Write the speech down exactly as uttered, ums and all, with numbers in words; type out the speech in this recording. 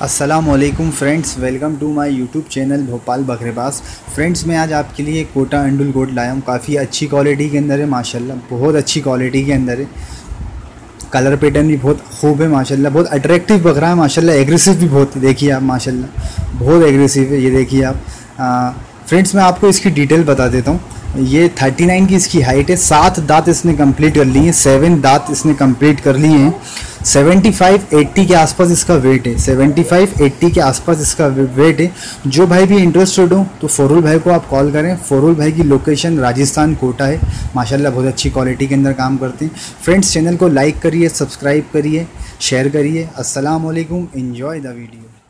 अस्सलाम वालेकुम friends, welcome to my YouTube channel Bhopal Bakrebaaz. Friends, मैं आज आपके लिए कोटा अंडुल गोट लाया हूँ। काफ़ी अच्छी क्वालिटी के अंदर है माशाल्लाह, बहुत अच्छी क्वालिटी के अंदर है। कलर पैटर्न भी बहुत खूब है माशाल्लाह, बहुत अट्रैक्टिव बकरा है माशाल्लाह। एग्रेसिव भी बहुत, देखिए आप माशाल्लाह बहुत एग्रेसिव है। ये देखिए आप फ्रेंड्स, मैं आपको इसकी डिटेल बता देता हूँ। ये उनतालीस की इसकी हाइट है, सात दांत इसने कंप्लीट कर लिए हैं, सेवन दांत इसने कंप्लीट कर लिए हैं। पचहत्तर अस्सी के आसपास इसका वेट है, पचहत्तर अस्सी के आसपास इसका वेट है। जो भाई भी इंटरेस्टेड हो तो फोरुल भाई को आप कॉल करें। फोरुल भाई की लोकेशन राजस्थान कोटा है। माशाल्लाह बहुत अच्छी क्वालिटी के अंदर काम करते हैं। फ्रेंड्स, चैनल को लाइक करिए, सब्सक्राइब करिए, शेयर करिए। अस्सलाम वालेकुम, एंजॉय द वीडियो।